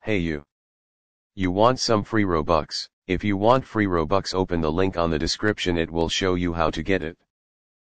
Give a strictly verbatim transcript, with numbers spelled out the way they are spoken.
pay you. You want some free robux. If you want free robux, open the link on the description, it will show you how to get it.